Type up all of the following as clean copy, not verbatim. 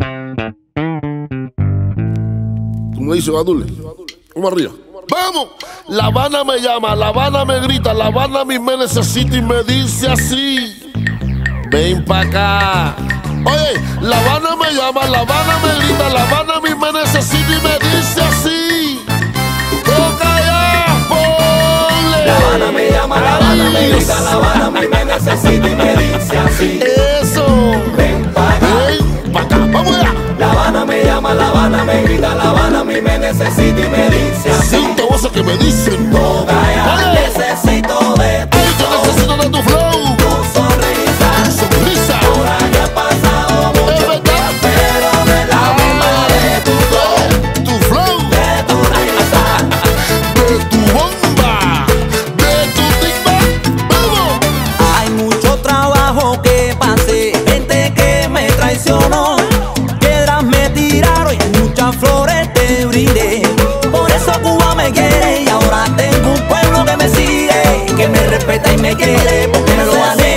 Tú me dices, Badule. Vamos arriba. ¡Vamos! La Habana me llama, La Habana me grita, La Habana a mí me necesita y me dice así. Ven pa' acá. Oye, La Habana me llama, La Habana me grita, La Habana a mí me necesita y me dice así. Toca ya, ponle. La Habana me llama, La Habana me grita, La Habana a mí me necesita y me dice así. Eso. Ven pa' acá. Ven pa' acá, vamos allá. La Habana me llama, La Habana me grita, La Habana a mí me necesita y me dice así. Siento voces que me dicen. Toca ya, necesito de tu Ay, yo necesito de tu flow. tu sonrisa. Tu sonrisa. Ahora que ha pasado Es mucho verdad. tiempo, pero no es la misma de tu flow, Tu flow. de tu risa. De tu bomba. De tu timba. ¡Vamos! Hay mucho trabajo que pasé, gente que me traicionó, piedras me tiraron y muchas flores te brindé. Por eso Cuba me quiere y ahora tengo un pueblo que me sigue, que me respeta y me quiere porque me lo gané.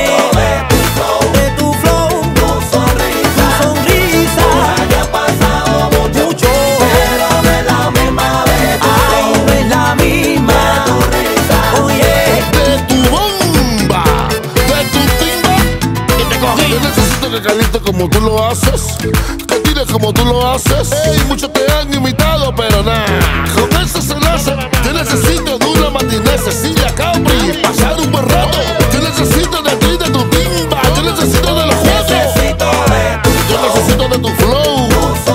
De tu flow, tu sonrisa. Ahora que ha pasado mucho, pero no es la misma de tu flow. Ay, no es la misma de tu risa. Oye, De tu bomba. De tu timba. y te cogí. Yo necesito que caliente como tú lo haces, que tires como tú lo haces. Ey, muchos te han imitado, pero nada, con eso se nace. Yo necesito de una matiné, Cecilia Capri, pasar un buen rato. Yo necesito de ti, de tu timba. Yo necesito de los juegos. Necesito de tu Yo necesito de tu flow.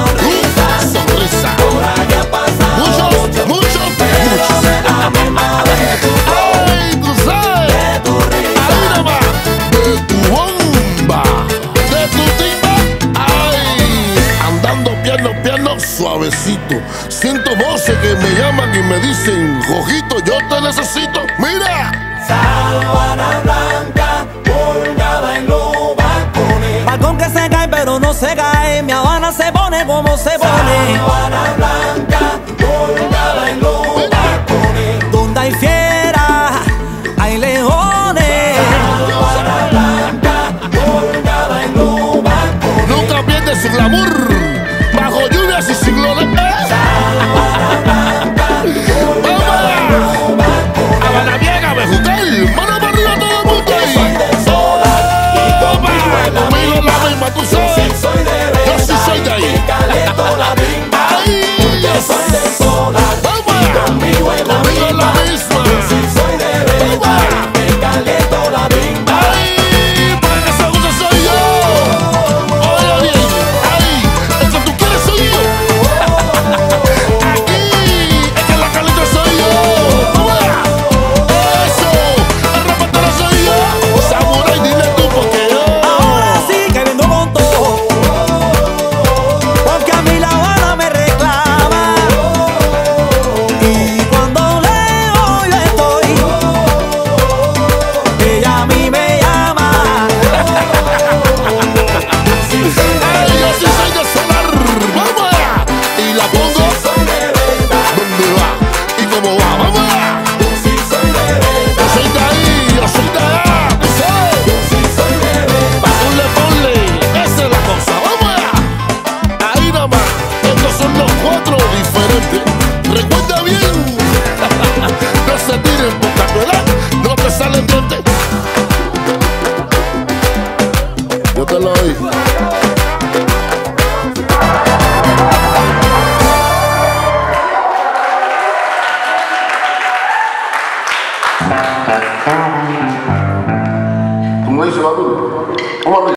Sonrisa. ahora que ha pasado Muchos, muchos, muchos. la misma de tu Ay, tú sabes. de tu risa. Ahí nomás. De tu bomba. De tu timba. Ay, andando piano, suavecito. Siento voces que me llaman y me dicen, Jojito, yo te necesito. Mira. Sábana blanca, colgada en los balcones. Balcón que se cae pero no se cae, mi Habana se pone como se pone. Sábana blanca, colgada en los balcones. Donde hay fieras, hay leones. Sábana blanca, colgada en los balcones. Nunca pierde su glamour. Bajo lluvias y ciclones. Habana Vieja, Bejucal. Mano para arriba todo el mundo ahí. Conmigo es la misma, tú sabes. Yo sí soy de ahí. Ahí. Vamos allá. Conmigo es la misma. Ahí, para que se guste soy yo. Oye bien, ahí, el que tú quieres soy yo. Aquí, el que la caleta soy yo. Vamos allá. Eso, el rapatero soy yo. Samurai, dile tú porque yo. Ahora sí que vengo con todo, porque a mí La Habana me reclama. Y cuando leo yo estoy, ella a mí me llama. Ay, yo sí soy de sonar. Vamos allá. Y la pongo. ¿Dónde va? ¿Y cómo va? Vamos allá. Yo soy de ahí, yo soy de allá. ¿Tú sabes? Ponle, esa es la cosa, vamos allá. Ahí nada más, estos son los cuatro diferentes. Recuerda bien, no se tiren por casualidad, no te salen dientes. Yo te lo doy. ¿Cómo dice Badul? Vamos arriba.